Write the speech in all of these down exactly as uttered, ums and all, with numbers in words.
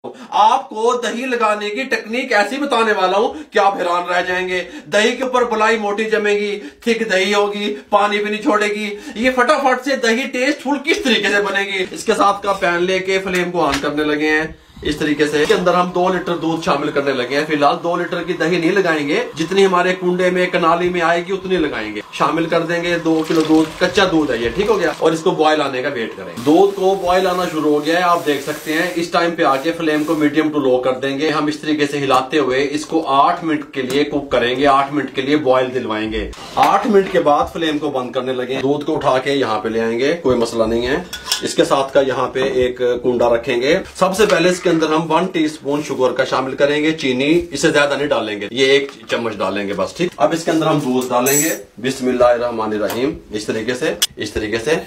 आपको दही लगाने की टेक्निक ऐसी बताने वाला हूं कि आप हैरान रह जाएंगे। दही के ऊपर बलाई मोटी जमेगी, थिक दही होगी, पानी भी नहीं छोड़ेगी। ये फटाफट से दही टेस्टफुल किस तरीके से बनेगी। इसके साथ का पैन लेके फ्लेम को ऑन करने लगे हैं इस तरीके से। इसके अंदर हम दो लीटर दूध शामिल करने लगे हैं। फिलहाल दो लीटर की दही नहीं लगाएंगे, जितनी हमारे कुंडे में कनाली में आएगी उतनी लगाएंगे। शामिल कर देंगे दो किलो दूध, कच्चा दूध है ये, ठीक हो गया। और इसको बॉयल आने का वेट करें। दूध को बॉयल आना शुरू हो गया है, आप देख सकते हैं। इस टाइम पे आके फ्लेम को मीडियम टू लो कर देंगे। हम इस तरीके से हिलाते हुए इसको आठ मिनट के लिए कुक करेंगे, आठ मिनट के लिए बॉयल दिलवाएंगे। आठ मिनट के बाद फ्लेम को बंद करने लगे। दूध को उठा के यहाँ पे ले आएंगे, कोई मसला नहीं है। इसके साथ का यहाँ पे एक कुंडा रखेंगे। सबसे पहले इसके अंदर हम वन टीस्पून शुगर का शामिल करेंगे, चीनी इससे ज्यादा नहीं डालेंगे, ये एक चम्मच डालेंगे बस, ठीक। अब इसके अंदर हम दूध डालेंगे। बिस्मिल्लाहिर्रहमानिर्रहीम, इस तरीके से इस तरीके से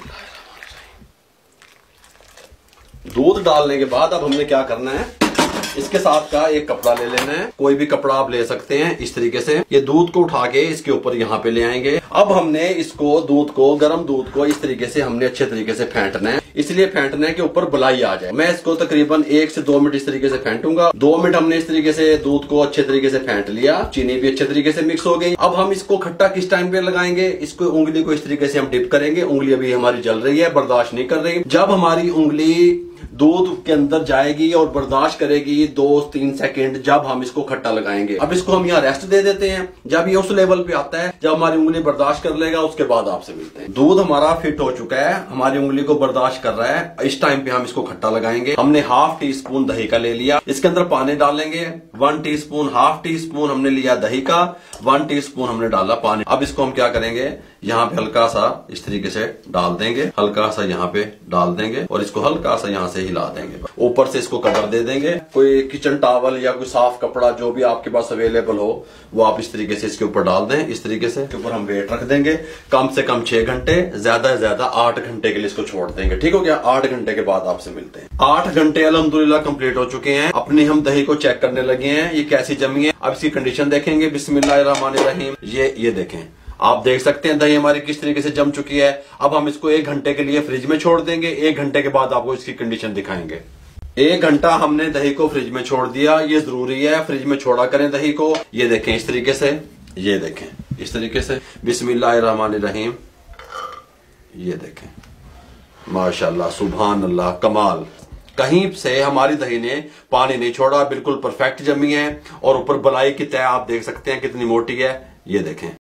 बिस्मिल्लाहिर्रहमानिर्रहीम। दूध डालने के बाद अब हमने क्या करना है, इसके साथ का एक कपड़ा ले लेना है, कोई भी कपड़ा आप ले सकते हैं। इस तरीके से ये दूध को उठा के इसके ऊपर यहाँ पे ले आएंगे। अब हमने इसको दूध को, गर्म दूध को इस तरीके से हमने अच्छे तरीके से फेंटना है, इसलिए फेंटना है कि ऊपर बलाई आ जाए। मैं इसको तकरीबन एक से दो मिनट इस तरीके से फेंटूंगा। दो मिनट हमने इस तरीके से दूध को अच्छे तरीके से फेंट लिया, चीनी भी अच्छे तरीके से मिक्स हो गई। अब हम इसको खट्टा किस टाइम पे लगाएंगे, इसको उंगली को इस तरीके से हम डिप करेंगे। उंगली अभी हमारी जल रही है, बर्दाश्त नहीं कर रही। जब हमारी उंगली दूध के अंदर जाएगी और बर्दाश्त करेगी दो तीन सेकंड, जब हम इसको खट्टा लगाएंगे। अब इसको हम यहाँ रेस्ट दे देते हैं। जब ये उस लेवल पे आता है जब हमारी उंगली बर्दाश्त कर लेगा, उसके बाद आपसे मिलते हैं। दूध हमारा फिट हो चुका है, हमारी उंगली को बर्दाश्त कर रहा है। इस टाइम पे हम इसको खट्टा लगाएंगे। हमने हाफ टी स्पून दही का ले लिया, इसके अंदर पानी डालेंगे। One teaspoon, half teaspoon हमने लिया दही का, वन टी स्पून हमने डाला पानी। अब इसको हम क्या करेंगे, यहाँ पे हल्का सा इस तरीके से डाल देंगे, हल्का सा यहाँ पे डाल देंगे और इसको हल्का सा यहाँ से हिला देंगे। ऊपर से इसको कवर दे देंगे। कोई किचन टॉवल या कोई साफ कपड़ा जो भी आपके पास अवेलेबल हो वो आप इस तरीके से इसके ऊपर डाल दें। इस तरीके से ऊपर हम वेट रख देंगे, कम से कम छह घंटे, ज्यादा से ज्यादा आठ घंटे के लिए इसको छोड़ देंगे, ठीक हो गया। आठ घंटे के बाद आपसे मिलते हैं। आठ घंटे अल्हम्दुलिल्लाह कंप्लीट हो चुके हैं। अपनी हम दही को चेक करने लगे हैं, ये कैसी जमी है। अब इसकी कंडीशन देखेंगे। बिस्मिल्लाहिर्रहमानिर्रहीम, ये ये देखें, आप देख सकते हैं दही हमारी किस तरीके से जम चुकी है। अब हम इसको एक घंटे के लिए फ्रिज में छोड़ देंगे। एक घंटे के बाद आपको इसकी कंडीशन दिखाएंगे। एक घंटा हमने दही को फ्रिज में छोड़ दिया, ये जरूरी है, फ्रिज में छोड़ा करें दही को। ये देखें इस तरीके से, ये देखें इस तरीके से। बिस्मिल्लाहिर्रहमानिर्रहीम, ये देखें, माशाल्लाह, सुभान अल्लाह, कमाल। कहीं से हमारी दही ने पानी नहीं छोड़ा, बिल्कुल परफेक्ट जमी है। और ऊपर बलाई की तय आप देख सकते हैं कितनी मोटी है, ये देखें।